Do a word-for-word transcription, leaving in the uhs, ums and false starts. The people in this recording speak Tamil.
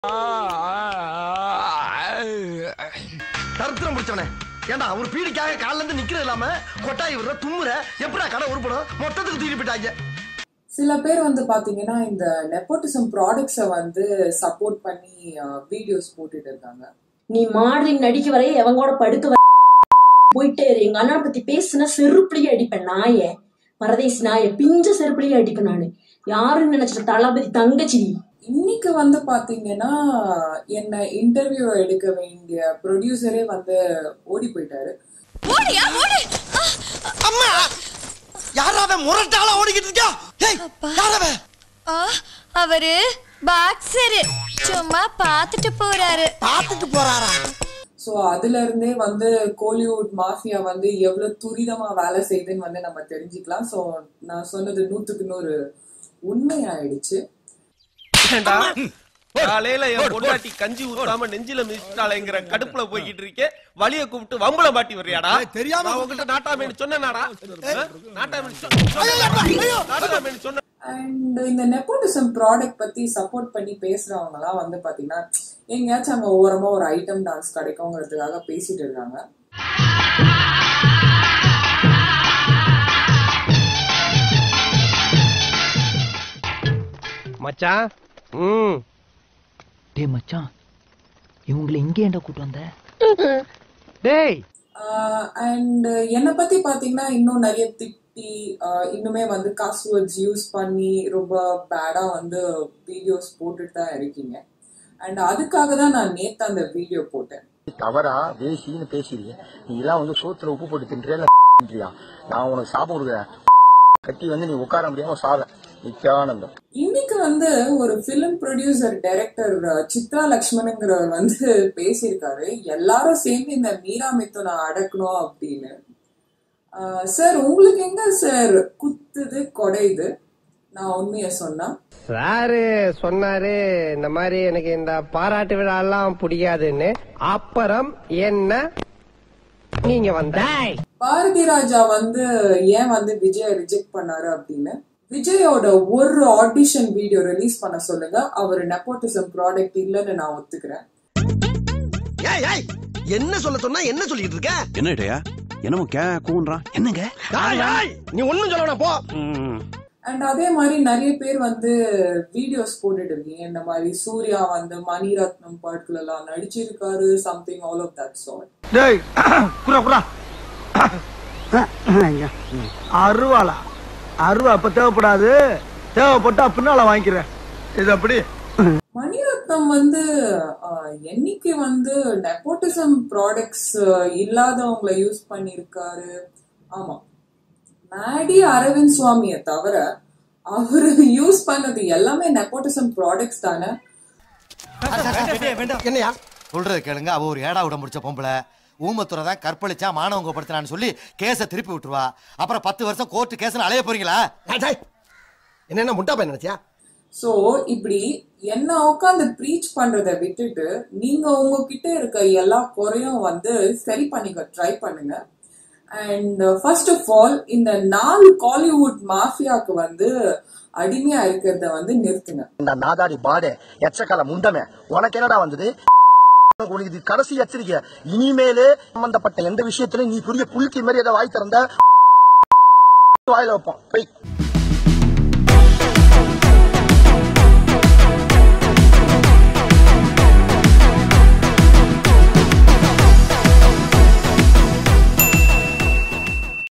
தருத்திரம் முடிச்சவனே ஏண்டா ஒரு பீடிக்காக கால்ல இருந்து நிக்கிறது இல்லாம கொட்டாய் விடுற தும்முற எப்படா கடை உருப்படும் மொத்தத்துக்கு தூக்கி போயிட்டாங்க. சில பேர் வந்து பாத்தீங்கன்னா இந்த நெப்போட்டிசம் ப்ராடக்ட்ஸை வந்து சப்போர்ட் பண்ணி வீடியோஸ் போட்டுட்டு இருக்காங்க. நீ மாடலிங் நடிக்க வரைய எவங்கூட படுக்க போயிட்டே இரு. எங்க அண்ணனை பத்தி பேசுனா செருப்புலயே அடிப்பேன். நாய பரதேசி நாய பிஞ்ச செருப்புலயே அடிப்பேன் நானு. யாருன்னு நினைச்சிட்ட தளபதி தங்கச்சி. இன்னைக்கு வந்து பாத்தீங்கன்னா என்ன இன்டர்வியூ எடுக்க வேண்டிய ப்ரொடியூசரே வந்து ஓடி போயிட்டாரு. அம்மா யாராவே முரட்டால ஓடிக்கிட்டு இருக்கா? ஏய் யாராவே? அவரு பாக்ஸர் சும்மா பாத்துட்டு போறாரு. பாத்துட்டு போறாரா? சோ அதுல இருந்தே வந்து கோலிவுட் மாஃபியா வந்து எவ்வளவு துரிதமா வேலை செய்யுதுன்னு வந்து நம்ம தெரிஞ்சுக்கலாம். சோ நான் சொன்னது நூத்துக்கு நூறு உண்மை ஆயிடுச்சு. காலையில என் பொண்டாட்டி கஞ்சி ஊத்தாம நெஞ்சில மிதிச்சிட்டாளேங்கிற கடுப்புல போய்கிட்டு இருக்கே, வலிய கூப்பிட்டு வம்பள மாட்டி வர்றியாடா? தெரியாம உங்ககிட்ட நாட்டாமேனு சொன்னேனாடா? நாட்டாமேனு சொன்ன. அண்ட் இந்த நெப்போட்டிசம் ப்ராடக்ட் பத்தி சப்போர்ட் பண்ணி பேசுறவங்க எல்லாம் வந்து பாத்தீங்கன்னா எங்கேயாச்சும் அங்க ஓரமா ஒரு ஐட்டம் டான்ஸ் கிடைக்குங்கிறதுக்காக பேசிட்டு இருக்காங்க. மச்சான் ம் டேய் மச்சான் இவங்களை இங்கே ஏன்டா கூட்டு வந்த? டேய் அண்ட் என்னை பத்தி பாத்தீங்கன்னா இன்னும் நிறைய திட்டி இன்னுமே வந்து காசு வேர்ட்ஸ் யூஸ் பண்ணி ரொம்ப பேடா வந்து வீடியோஸ் போட்டுட்டு தான் இருக்கீங்க. அண்ட் அதுக்காக தான் நான் நேத்து அந்த வீடியோ போட்டேன். தவறா தேசின்னு பேசுறீங்க. நீ எல்லாம் வந்து சோத்துல உப்பு போட்டு தின்றியா? நான் உனக்கு சாப்பிட கொடுக்குறேன். கட்டி வந்து நீ உட்கார முடியாம சால நித்யானந்தம். இன்னைக்கு வந்து ஒரு பிலிம் ப்ரொடியூசர் டைரக்டர் சித்ரா லக்ஷ்மணுங்கிறவர் வந்து பேசியிருக்காரு, எல்லாரும் சேர்ந்து இந்த மீரா மிதுனை அடக்கணும் அப்படின்னு. சார் உங்களுக்கு எங்க சார் குத்துது கொடையுது? நான் உண்மைய சொன்னா சாரு சொன்னாரு இந்த மாதிரி எனக்கு இந்த பாராட்டு விழா எல்லாம் பிடிக்காதுன்னு. அப்புறம் என்ன நீங்க வந்த? பாரதி ராஜா வந்து ஏன் வந்து விஜய் ரிஜெக்ட் பண்ணாரு அப்படின்னு. விஜயோட ஒரு ஆடிஷன் வீடியோ ரிலீஸ் பண்ண சொல்லுங்க, அவர் நெப்போட்டிசம் ப்ராடக்ட் இல்லன்னு நான் ஒத்துக்கிறேன். என்ன சொல்ல சொன்னா என்ன சொல்லிட்டு இருக்க? என்னடா என்னமோ கே கூன்றான் என்னங்க? நீ ஒண்ணும் சொல்ல போ. அண்ட் அதே மாதிரி நிறைய பேர் வந்து வீடியோஸ் போட்டுட்டு இருக்கீங்க. இந்த மாதிரி சூர்யா வந்து மணிரத்னம் பாட்டுல எல்லாம் நடிச்சிருக்காரு, something all of that sort. டேய் குரா குரா அருவாளா? அருவா அப்ப தேவைப்படாது, தேவைப்பட்டா பின்னால வாங்கிக்கிறேன். இது அப்படி. மணிரத்னம் வந்து என்னைக்கு வந்து நெப்போட்டிசம் ப்ராடக்ட்ஸ் இல்லாதவங்களை யூஸ் பண்ணிருக்காரு? ஆமா, மேடி அரவிந்த் சுவாமியை தவிர அவரு யூஸ் பண்ணது எல்லாமே நெப்போட்டிசம் ப்ராடக்ட்ஸ் தானே. என்னையா சொல்றது கேளுங்க. அவ ஒரு ஏடா விட முடிச்ச பொம்பளை ஊமத்துறை தான் கற்பழிச்சா மானவங்க படுத்தினான்னு சொல்லி கேஸை திருப்பி விட்டுருவா. அப்புறம் பத்து வருஷம் கோர்ட்டு கேஸ் அலைய போறீங்களா? என்ன முட்டா பையன் நினைச்சியா? சோ இப்படி என்ன உட்காந்து ப்ரீச் பண்றதை விட்டுட்டு நீங்க உங்ககிட்ட இருக்க எல்லா குறையும் வந்து சரி பண்ணிக்க ட்ரை பண்ணுங்க. அண்ட் ஃபர்ஸ்ட் ஆஃப் ஆல் இந்த நாலு காலிவுட் மாஃபியாக்கு வந்து அடிமையா இருக்கிறத வந்து நிறுத்துங்க. இந்த நாதாடி பாடே எச்சக்கால முண்டமே உனக்கு என்னடா வந்தது? உனக்கு இது கடைசி எச்சரிக்கை. இனிமேலே சம்பந்தப்பட்ட எந்த விஷயத்திலும் நீ புரிய புளிக்கு மாதிரி ஏதாவது வாய் திறந்த வாயில வைப்போம்.